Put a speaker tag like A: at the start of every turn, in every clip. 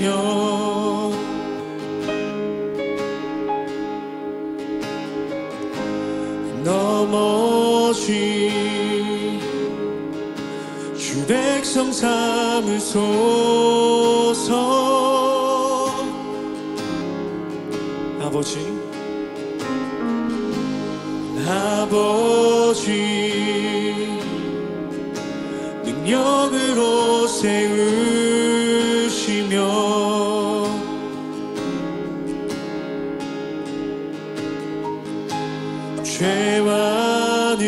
A: 넘어진 주 백성 삼으소서. 아버지 능력으로 세우시며 죄 많은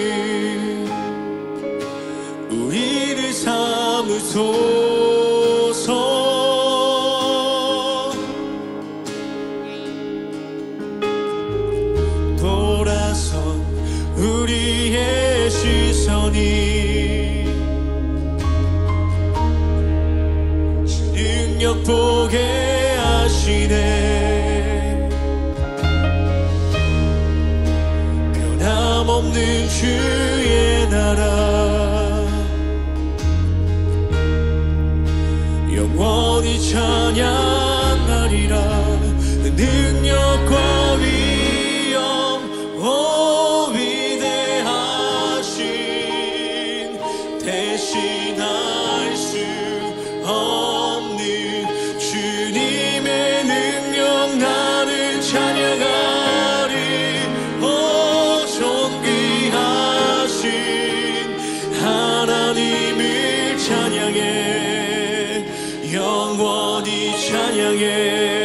A: 우리를 삼으소서. 돌아선 우리의 시선이 주 능력 보게 하시네. 변함없는 주의 나라 영원히 찬양하리라. 능력과 위엄 오 위대하신 대신할 수 없는 주님의 능력 나는 찬양하리. 오 존귀하신 하나님을 찬양해. 영원히 찬양해.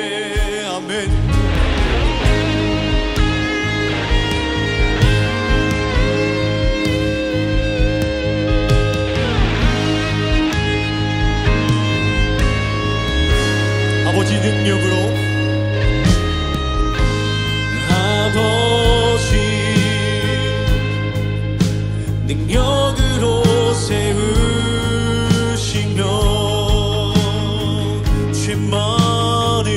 A: 아버지 능력으로 세우시며 죄 많은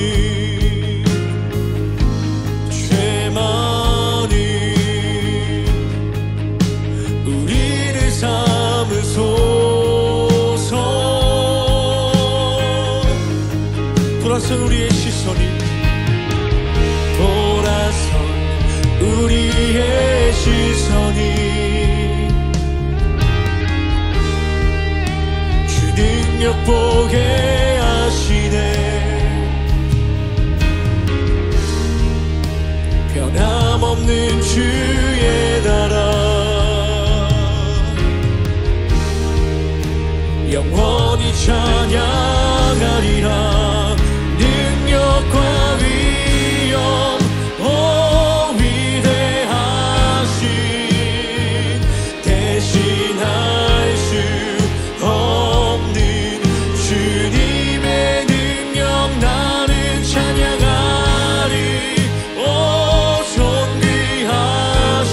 A: 우리를 삼으소서. 돌아선 우리의 시선이 주 능력 보게 하시네. 변함없는 주의 나라 영원히 찬양하리라. 능력과 위엄 오 위대하신 대신할 수 없는 주님의 능력 나는 찬양하리. 오 존귀하신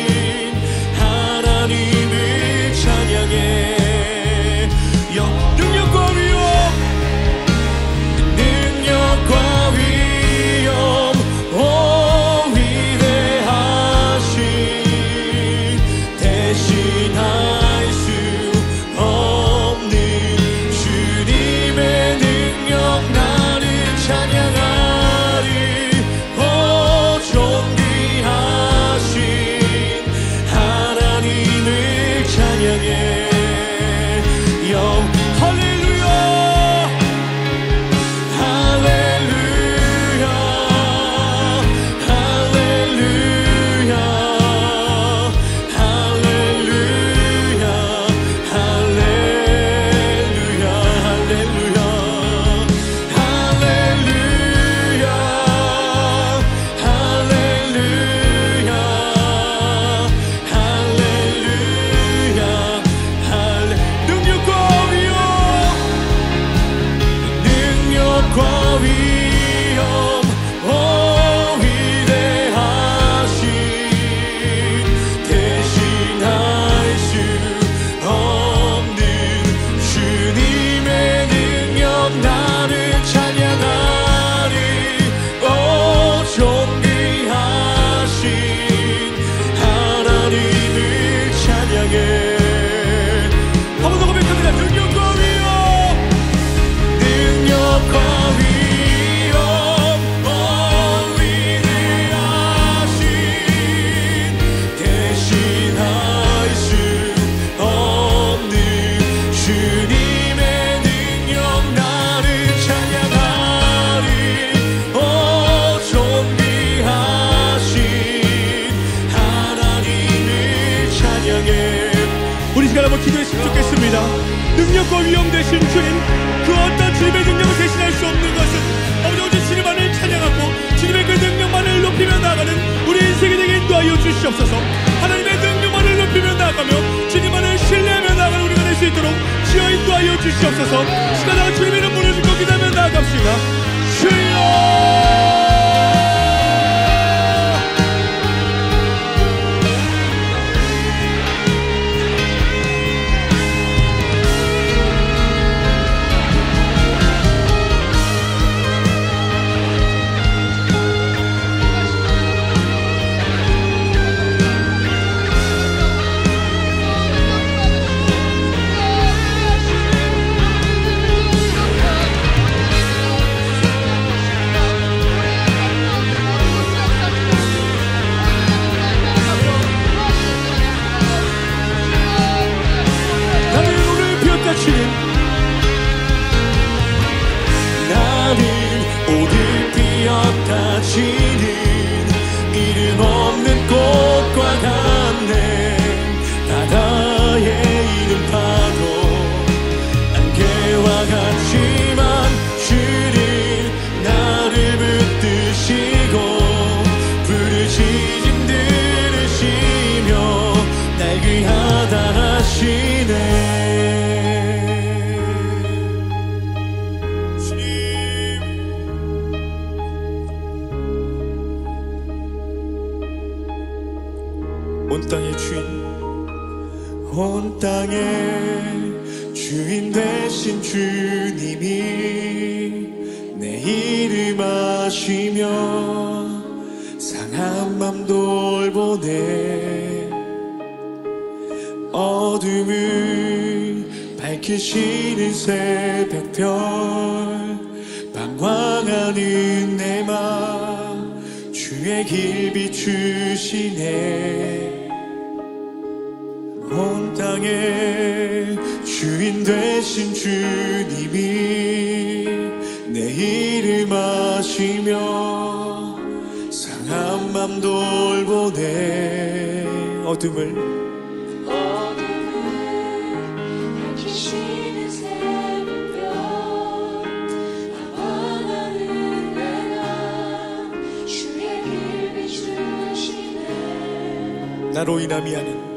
A: 하나님을 찬양해. 능력과 위엄 오 위대하신 대신할 수 없는 주님의 능력 나는 찬양하리. 오 존귀하신 하나님을 찬양해. 한번 더 고백합니다. 능력과 위엄 무섭고 위험되신 주님, 그 어떤 주님의 능력을 대신할 수 없는 것은 아버지 오직 주님만을 찬양하고 주님의 그 능력만을 높이며 나아가는 우리 인생이 되게 인도하여 주시옵소서. 하나님의 능력만을 높이며 나아가며 주님만을 신뢰하며 나아가는 우리가 될 수 있도록 주여 인도하여 주시옵소서. 시간당 주님의 이름 부르짖고 기도하며 나아갑시다. 주여 온 땅의 주인, 온 땅의 주인 되신 주님이 내 이름 아시며 상한 맘 돌보네. 어둠을 밝히시는 새벽별, 방황하는 내 맘 주의 길 비추시네. 온 땅의 주인 되신 주님이 내 이름 아시며 상한 맘 돌보네. 어둠을
B: 밝히시는 새벽별, 방황하는 내 맘 주의 길 비추시네.
A: 나로 인함이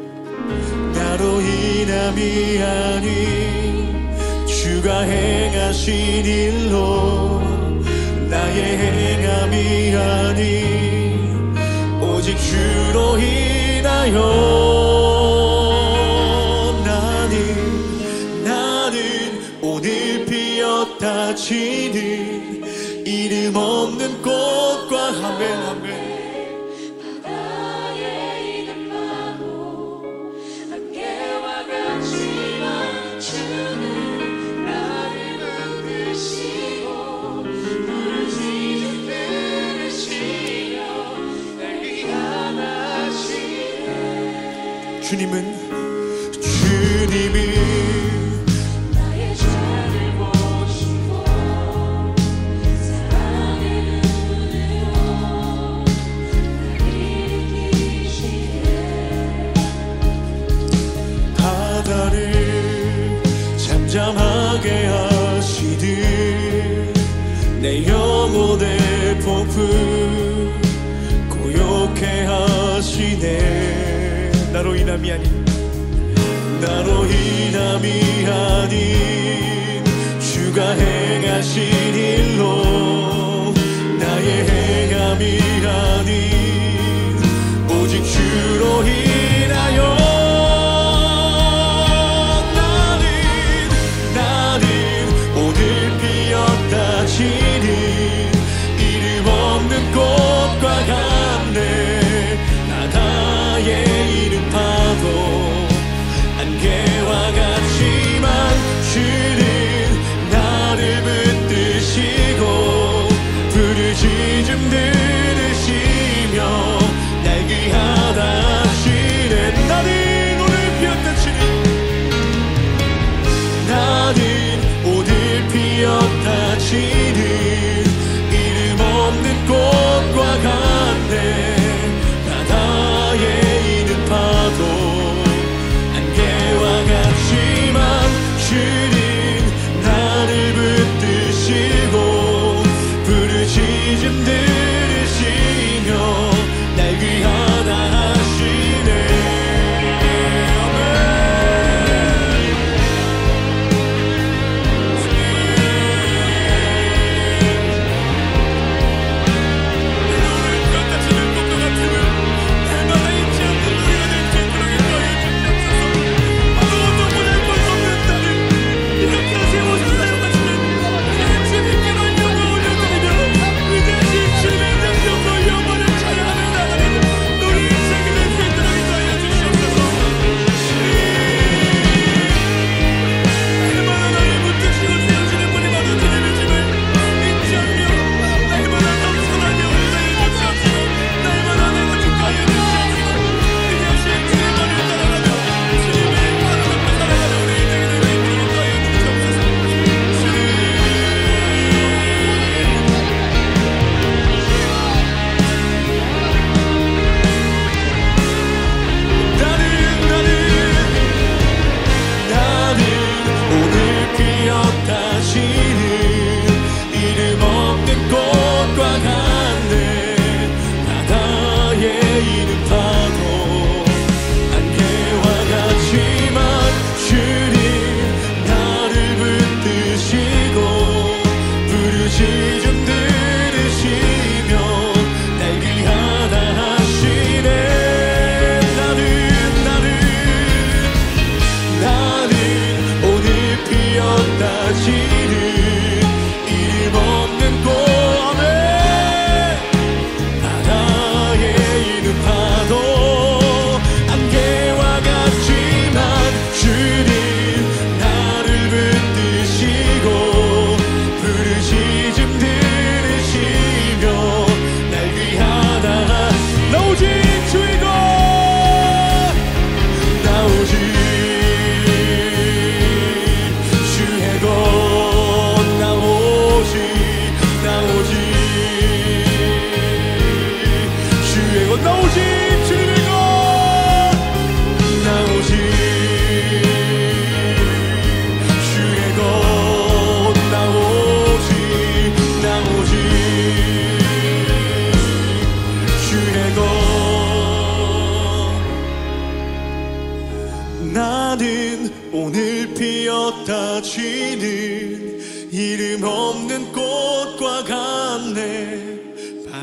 A: 아닌 주가 행하신 일로, 나의 행함이 아닌 오직 주로 인하여 나는 오늘 피었다 지는 이름 없는 꽃과 아멘. 주님이
B: 나의 죄를 보시고 사랑의 눈으로 날 일으키시네.
A: 바다를 잠잠하게 하시듯 내 영혼의 폭풍 고요케 하시네. 나로 인함이 아닌 주가 행하신 일로, 나의 행함이 아닌 오직 주로 인하여 나는 오늘 피었다 지는 이름 없는 꽃과 같네. 바다의 이름 파도 안개와 같지만 주는 나를 붙드시고 부르짖음 들으시며 날 귀하다 하시네. 나는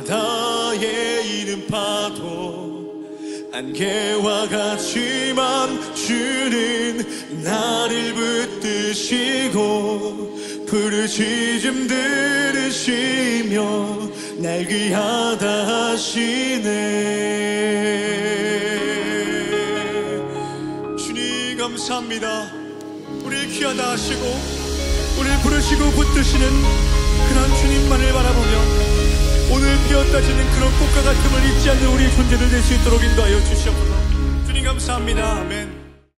A: 바다에 있는 파도 안개와 같지만 주는 나를 붙드시고 부르짖음 들으시며 날 귀하다 하시네. 주님 감사합니다. 우리 귀하다 하시고 우리를 부르시고 붙드시는 그런 주님만을 바라보며 오늘 피었다지는 그런 꽃과 같음을 잊지 않는 우리 존재들 될 수 있도록 인도하여 주시옵소서. 주님 감사합니다. 아멘.